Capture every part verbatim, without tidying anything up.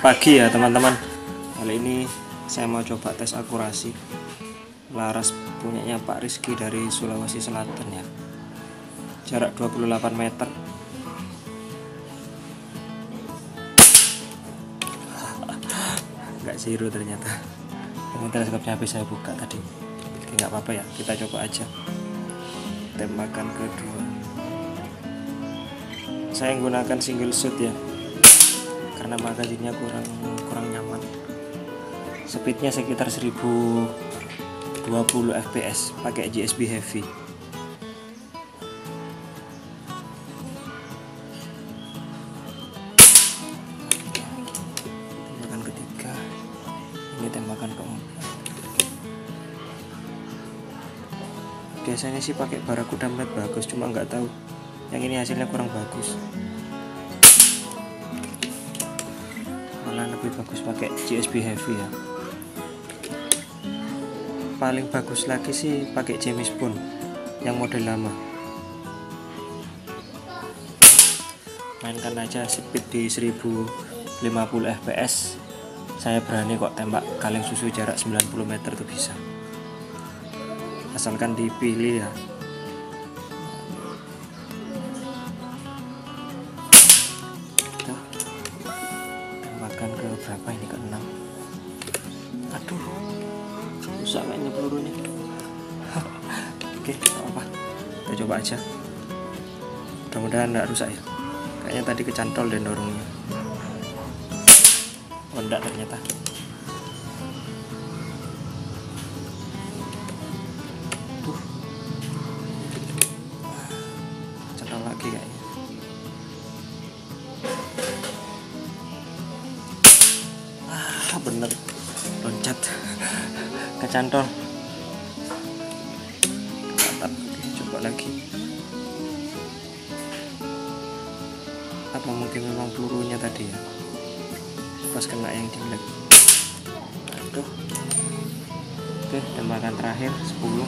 pagi ya teman-teman. Kali ini saya mau coba tes akurasi laras punyanya Pak Rizky dari Sulawesi Selatan ya. Jarak dua puluh delapan meter. Nggak zero ternyata. Ini teleskopnya habis saya buka tadi. Oke, nggak apa-apa ya, kita coba aja. Tembakan kedua. Saya menggunakan single shot ya, karena magazinnya kurang kurang nyaman. Speednya sekitar seribu dua puluh F P S pakai J S B heavy. Tembakan ketiga, ini tembakan keempat. Biasanya sih pakai Barakuda Med bagus, cuma nggak tahu yang ini hasilnya kurang bagus. Malah lebih bagus pakai J S B heavy ya. Paling bagus lagi sih pakai James Bond yang model lama. Mainkan aja speed di seribu lima puluh F P S. Saya berani kok tembak kaleng susu jarak sembilan puluh meter tuh bisa. Asalkan dipilih ya. Tuh. Tembakan ke berapa ini, ke enam. Aduh, susah kayaknya pelurunya. Oke, gak apa, kita coba aja. Mudah-mudahan nggak rusak ya. Kayaknya tadi kecantol dan dorongnya. Oh enggak ternyata. Tuh, cantol lagi kayaknya. Ah bener, loncat. Kecantol. Mantap. Oke, coba lagi. Apa mungkin memang pelurunya tadi ya, pas kena yang jelek. Aduh. Oke, tembakan terakhir sepuluh.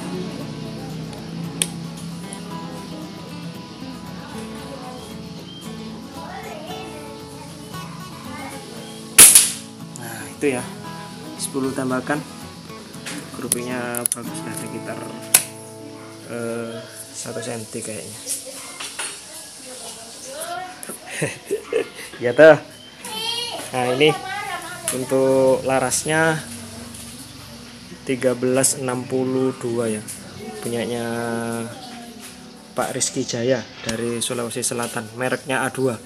Nah itu ya, sepuluh tembakan. Groupingnya bagus lah, sekitar uh, satu senti kayaknya. Ya tuh. Nah ini untuk larasnya tiga belas enam puluh dua ya, punyanya Pak Rizky Jaya dari Sulawesi Selatan, mereknya A dua.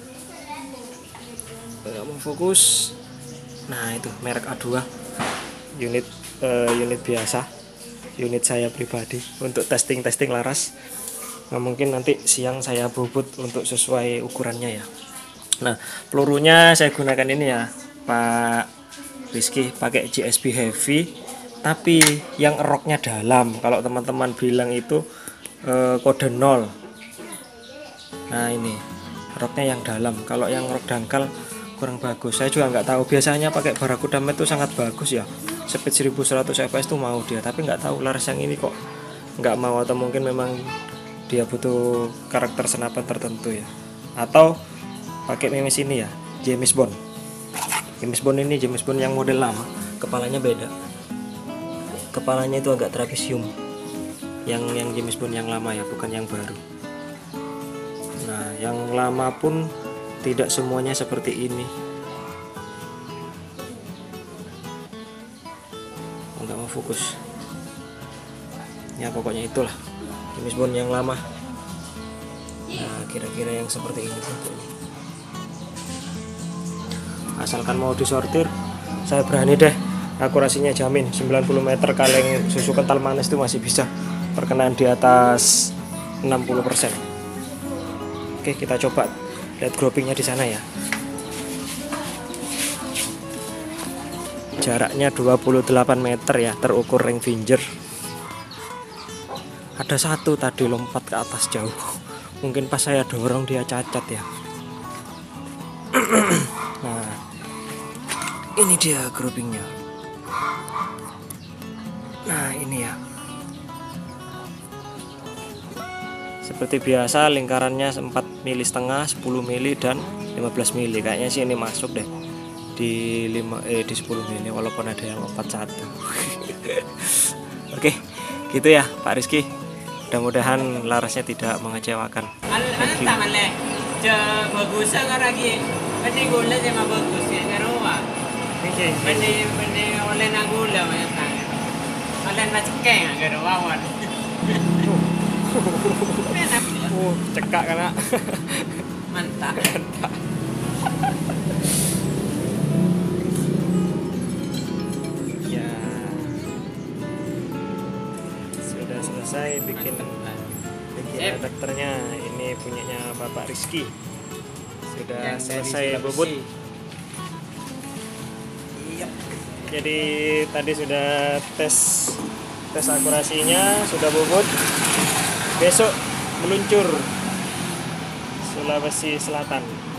Nggak mau fokus. Nah itu merek A dua, unit uh, unit biasa, unit saya pribadi untuk testing-testing laras. Nah, mungkin nanti siang saya bobot untuk sesuai ukurannya ya. Nah pelurunya saya gunakan ini ya Pak Rizky, pakai J S B heavy tapi yang eroknya dalam. Kalau teman-teman bilang itu eh, kode nol. Nah ini eroknya yang dalam, kalau yang erok dangkal kurang bagus. Saya juga nggak tahu, biasanya pakai Barakuda Med itu sangat bagus ya, speed seribu seratus F P S tuh mau dia, tapi nggak tahu laras yang ini kok nggak mau, atau mungkin memang dia butuh karakter senapan tertentu ya, atau pakai memes ini ya, James Bond. James Bond ini James Bond yang model lama, kepalanya beda, kepalanya itu agak trapesium, yang yang James Bond yang lama ya, bukan yang baru. Nah yang lama pun tidak semuanya seperti ini. Nggak mau fokus ya, pokoknya itulah James Bond yang lama. Nah kira-kira yang seperti ini bentuknya. Asalkan mau disortir, saya berani deh, akurasinya jamin sembilan puluh meter kaleng susu kental manis itu masih bisa perkenaan di atas enam puluh persen. Oke, kita coba lihat groupingnya di sana ya. Jaraknya dua puluh delapan meter ya, terukur ring finger. Ada satu tadi lompat ke atas jauh, mungkin pas saya dorong dia cacat ya. Nah ini dia groupingnya. Nah ini ya, seperti biasa lingkarannya empat mili setengah, sepuluh mili dan lima belas mili. Kayaknya sih ini masuk deh di lima eh di sepuluh mili walaupun ada yang lompat satu. Oke, gitu ya Pak Rizky. Mudah-mudahan larasnya tidak mengecewakan. Thank you. Bagus lagi. Pwede gula siya mabagus ya karuwa. Oke. Pwede pwede oleh na gula mo yung tangan. Oleh na cekeng ang karuwa wan. Uh, cekak karena Mantap. Ya, sudah selesai bikin bikin adapternya. Ini punyanya Bapak Rizky. Sudah Yang selesai dari bobot. Sulawesi. Iya. Jadi tadi sudah tes tes akurasinya, sudah bobot. Besok meluncur Sulawesi Selatan.